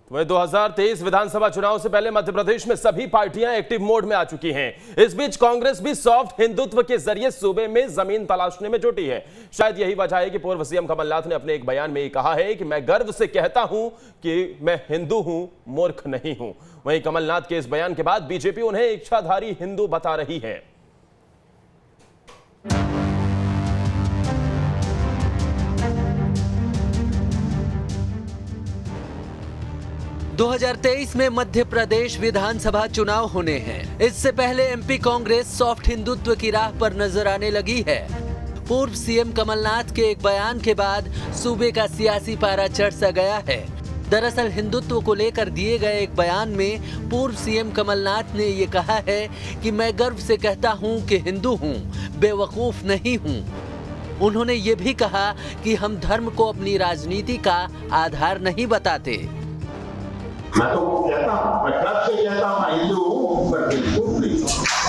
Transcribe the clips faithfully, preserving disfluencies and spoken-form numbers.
वह दो हज़ार तेईस विधानसभा चुनाव से पहले मध्य प्रदेश में सभी पार्टियां एक्टिव मोड में आ चुकी हैं। इस बीच कांग्रेस भी सॉफ्ट हिंदुत्व के जरिए सूबे में जमीन तलाशने में जुटी है। शायद यही वजह है कि पूर्व सीएम कमलनाथ ने अपने एक बयान में कहा है कि मैं गर्व से कहता हूं कि मैं हिंदू हूं, मूर्ख नहीं हूं। वहीं कमलनाथ के इस बयान के बाद बीजेपी उन्हें इच्छाधारी हिंदू बता रही है। दो हज़ार तेईस में मध्य प्रदेश विधानसभा चुनाव होने हैं। इससे पहले एमपी कांग्रेस सॉफ्ट हिंदुत्व की राह पर नजर आने लगी है। पूर्व सीएम कमलनाथ के एक बयान के बाद सूबे का सियासी पारा चढ़ सा गया है। दरअसल हिंदुत्व को लेकर दिए गए एक बयान में पूर्व सीएम कमलनाथ ने ये कहा है कि मैं गर्व से कहता हूं कि हिंदू हूं, बेवकूफ नहीं हूं। उन्होंने ये भी कहा कि हम धर्म को अपनी राजनीति का आधार नहीं बताते। मैं तो वो कहता हूँ, मैं कब से कहता हूँ मैं हिंदू हूँ, पर बिल्कुल नहीं।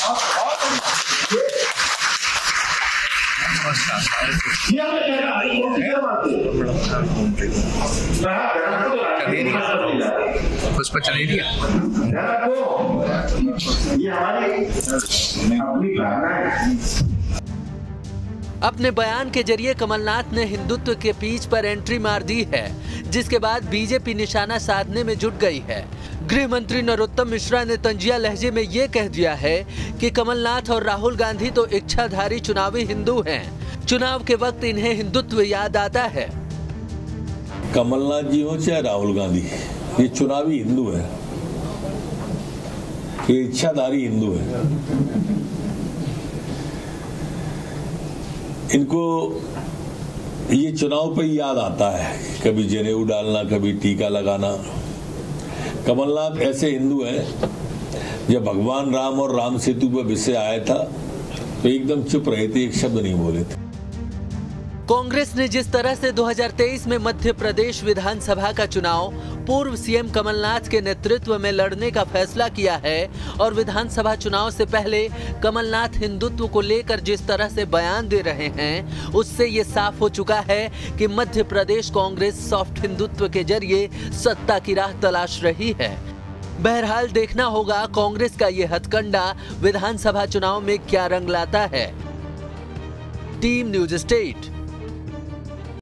पुष्पा चलेरिया, ये हमारी अपनी भावना है। अपने बयान के जरिए कमलनाथ ने हिंदुत्व के पीच पर एंट्री मार दी है, जिसके बाद बीजेपी निशाना साधने में जुट गई है। गृह मंत्री नरोत्तम मिश्रा ने तंजिया लहजे में ये कह दिया है कि कमलनाथ और राहुल गांधी तो इच्छाधारी चुनावी हिंदू हैं। चुनाव के वक्त इन्हें हिंदुत्व याद आता है। कमलनाथ जी हो चाहे राहुल गांधी, ये चुनावी हिंदू है, ये इच्छाधारी हिंदू है। इनको ये चुनाव पे याद आता है, कभी जनेऊ डालना, कभी टीका लगाना। कमलनाथ ऐसे हिंदू हैं, जब भगवान राम और राम सेतु पर विषय आया था तो एकदम चुप रहे थे, एक शब्द नहीं बोले थे। कांग्रेस ने जिस तरह से दो हज़ार तेईस में मध्य प्रदेश विधानसभा का चुनाव पूर्व सीएम कमलनाथ के नेतृत्व में लड़ने का फैसला किया है और विधानसभा चुनाव से पहले कमलनाथ हिंदुत्व को लेकर जिस तरह से बयान दे रहे हैं, उससे ये साफ हो चुका है कि मध्य प्रदेश कांग्रेस सॉफ्ट हिंदुत्व के जरिए सत्ता की राह तलाश रही है। बहरहाल देखना होगा कांग्रेस का ये हथकंडा विधानसभा चुनाव में क्या रंग लाता है। Team news state.